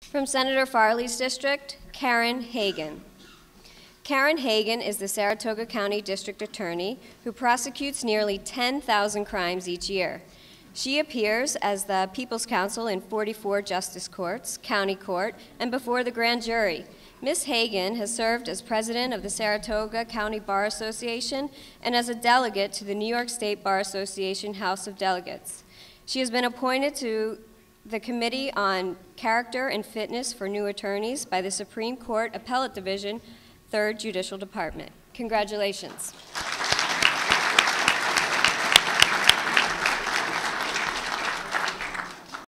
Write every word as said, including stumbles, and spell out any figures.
From Senator Farley's district, Karen Heggen. Karen Heggen is the Saratoga County District Attorney who prosecutes nearly ten thousand crimes each year. She appears as the People's Counsel in forty-four justice courts, county court, and before the grand jury. Miz Heggen has served as president of the Saratoga County Bar Association and as a delegate to the New York State Bar Association House of Delegates. She has been appointed to the Committee on Character and Fitness for New Attorneys by the Supreme Court Appellate Division, third Judicial Department. Congratulations.